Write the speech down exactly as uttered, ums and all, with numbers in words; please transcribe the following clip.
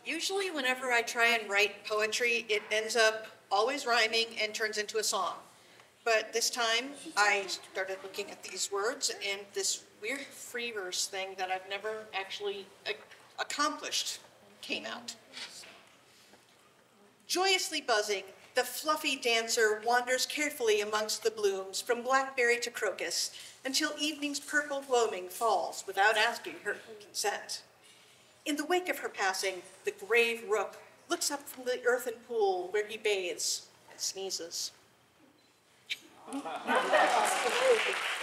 Usually whenever I try and write poetry, it ends up always rhyming and turns into a song. But this time, I started looking at these words, and this weird free verse thing that I've never actually accomplished came out. Joyously buzzing, the fluffy dancer wanders carefully amongst the blooms from Blackberry to Crocus until evening's purple gloaming falls without asking her consent. In the wake of her passing, the grave Rook looks up from the earthen pool where he bathes and sneezes.